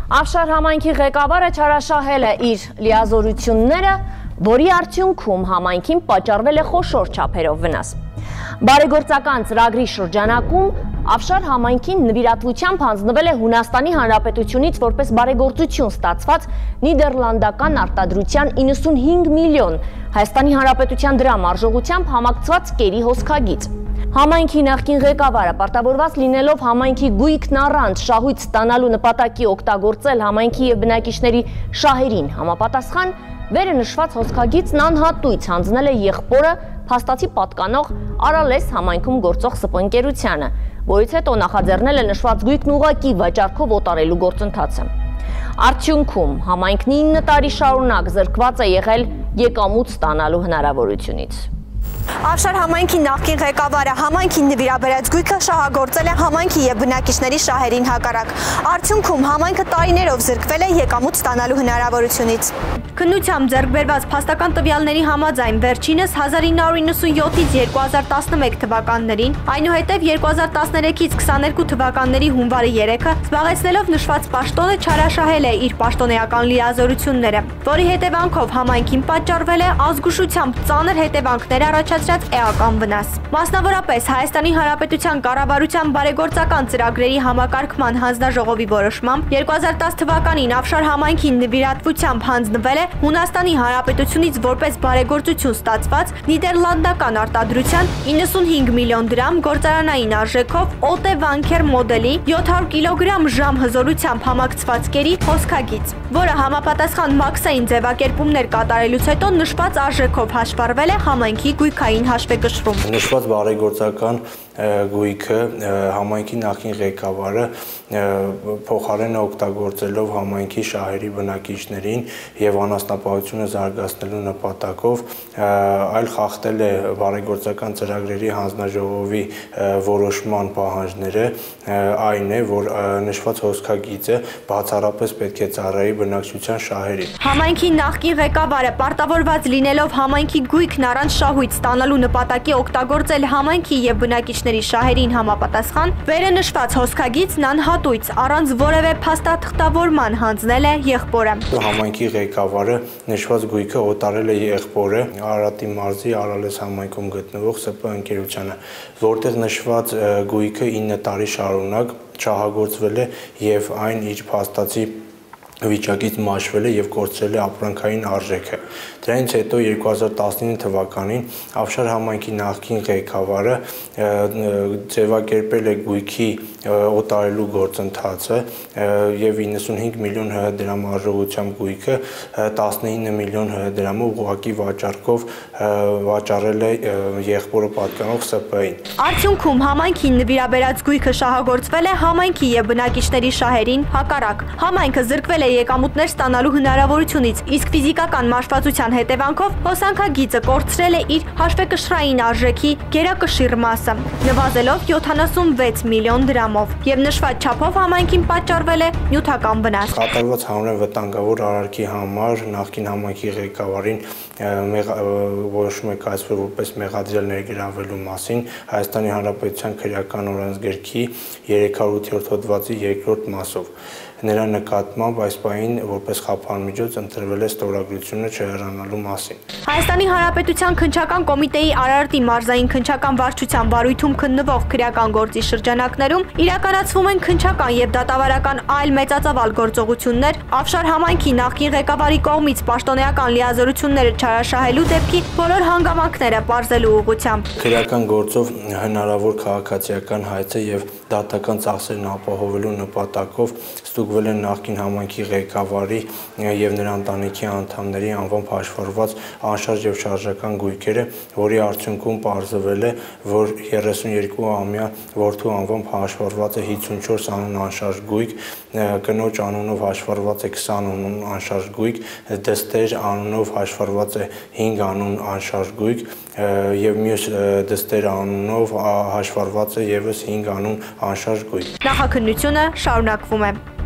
Ավշար համայնքի ղեկավարը չարաշահել է իր լիազորությունները, որի արդյունքում համայնքին պատճառվել է խոշոր չափերով վնաս։ Բարեգործական ծրագրի շրջանակում Ավշար համայնքին նվիրատվությամբ հանձնվել է Հունաստանի Հանրապետությունից որպես բարեգործություն ստացված նիդերլանդական արտադրության 95 միլիոն Հայաստանի Հանրապետության դրամ արժողությամբ համակցված կերի հոսքագիծ։ Համայնքի նախկին ղեկավարը պարտավորված լինելով համայնքի գույքն առանց շահույթ ստանալու նպատակի օգտագործել համայնքի եւ բնակիչների շահերին համապատասխան վերը նշված հոսքագիծն անհատույց հանձնել է եղբորը փաստացի պատկանող Արալես համայնքում գործող ՍՊ-ընկերությանը, որից հետո նախաձեռնել է նշված գույքն ուղղակի վաճառքով օտարելու գործընթացը։ Արդյունքում համայնքն 9 տարի շարունակ զրկված է եղել եկամուտ ստանալու հնարավորությունից։ Ավշար համայնքի նախկին ղեկավարը համայնքին նվիրաբերած գույքը շահագործել է համայնքի եւ բնակիչների շահերին հակառակ։ Արդյունքում համայնքը տարիներով զրկվել է եկամուտ ստանալու հնարավորությունից։ Քննությամբ ձեռք բերված փաստական տվյալների համաձայն վերջինս 1997-ից 2011 թվականներին, այնուհետև 2013-ից 22 թվականների հունվարի 3-ը զբաղեցնելով նշված պաշտոնը չարաշահել է իր պաշտոնեական լիազորությունները, որի հետևանքով համայնքին պատճառվել է ազգուշությամբ ծանր հետևանքներ առաջացրած էական վնաս։ Մասնավորապես Հայաստանի Հանրապետության կառավարության բարեգործական ծրագրերի համակարգման հանձնաժողովի որոշմամբ 2010 թվականին Ավշար համայնքին նվիրատվությամբ հանձնվել է Հունաստանի Հանրապետությունից որպես բարեգործություն ստացված նիդերլանդական արտադրության 95 միլիոն դրամ գործարանային արժեքով Օտե Վանքեր մոդելի 700 կիլոգրամ ժամ հզորությամբ համակցված կերի հոսքագիծ, որը համապատասխան մաքսային ձևակերպումներ կատարելուց հետո նշված արժեքով հաշվառվել է համայնքի գույքային հաշվեկշռում։ Նշված բարեգործական գույքը համայնքի նախկին ղեկավարը փոխարեն օգտագործելով համայնքի շահերի բնակիչներին եւ անասնապահությունը զարգացնելու նպատակով այլ խախտել է բարեգործական ծրագրերի հանձնաժողովի որոշման պահանջները, այն է, որ նշված հոսքագիծը բացառապես պետք է ծառայի բնակչության շահերին։ Համայնքի նախկին ղեկավարը պարտավորված լինելով համայնքի գույքն առանց շահույթ ստանալու նպատակի օգտագործել համայնքի եւ բնակիչների շահերին համապատասխան վերը նշված հոսքագիծն անհատույց առանց որևէ փաստաթղթավորման հանձնել է եղբորը։ Համայնքի ղեկավարը նշված գույքը օտարել է եղբորը Արարատի մարզի Արալես համայնքում գտնվող ՍՊ-ընկերությանը, որտեղ նշված գույքը 9 տարի շարունակ չահագործվել է եւ այն իր փաստացի վիճակից մաշվել է եւ կորցրել է ապրանքային արժեքը։ Դրանից հետո 2019 թվականին Ավշար համայնքի նախկին ղեկավարը ձևակերպել է գույքի օտարելու գործընթացը եւ 95 միլիոն ՀՀ դրամ արժողությամբ գույքը 19 միլիոն ՀՀ դրամով ուղղակի վաճառքով վաճառել է եղբորը պատկանող ՍՊ-ին։ Արդյունքում համայնքին նվիրաբերած գույքը շահագործվել է համայնքի եւ բնակիչների շահերին հակառակ։ Համայնքը զրկվել է եկամուտներ ստանալու հնարավորությունից, իսկ ֆիզիկական մաշվածության հետևանքով հոսանքագիծը կորցրել է իր հաշվեկշռային արժեքի գերակշիռ մասը, նվազելով 76 միլիոն դրամով, եւ նշված չափով համայնքին պատճառվել է նյութական վնաս։ Կատարված հանրային վտանգավոր արարքի համար նախկին համայնքի ղեկավարին որոշում է կայացվել որպես մեղադրյալ ներգրավելու մասին Հայաստանի Հանրապետության քրեական օրենսգրքի 308-րդ հոդվածի 2-րդ մասով։ Նրա նկատմամբ այս պահին որպես խափան միջոց ընտրվել է ստորագրությունը չհեռանալու մասին։ Հայաստանի Հանրապետության քննչական կոմիտեի Արարատի մարզային քննչական վարչության բարույթում քննվող քրեական գործի շրջանակներում իրականացվում են քննչական եւ դատավարական այլ մեծածավալ գործողություններ Ավշար համայնքի նախկին ղեկավարի կողմից պաշտոնեական լիազորությունները չարաշահելու դեպքի բոլոր հանգամանքները պարզելու ուղղությամբ։ Քրեական գործով հնարավոր քաղաքացիական հայցը եւ դատական ծախսերն ապահովելու նպատակով ստուգվել են նախկին համայնքի ղեկավարի եւ նրա ընտանիքի անդամների անվամբ հաշվառված անշարժ եւ շարժական գույքերը, որի արդյունքում պարզվել է, որ 32-ամյա որդու անվամբ հաշվառված է 54 անուն անշարժ գույք, կնոջ անունով հաշվառված է 20 անուն անշարժ գույք, դստեր անունով հաշվառված է 5 անուն անշարժ գույք եւ մյուս դստեր անունով հաշվառված է եւս 5 անուն անշարժ գույք։ Նախաքննությունը շարունակվում է։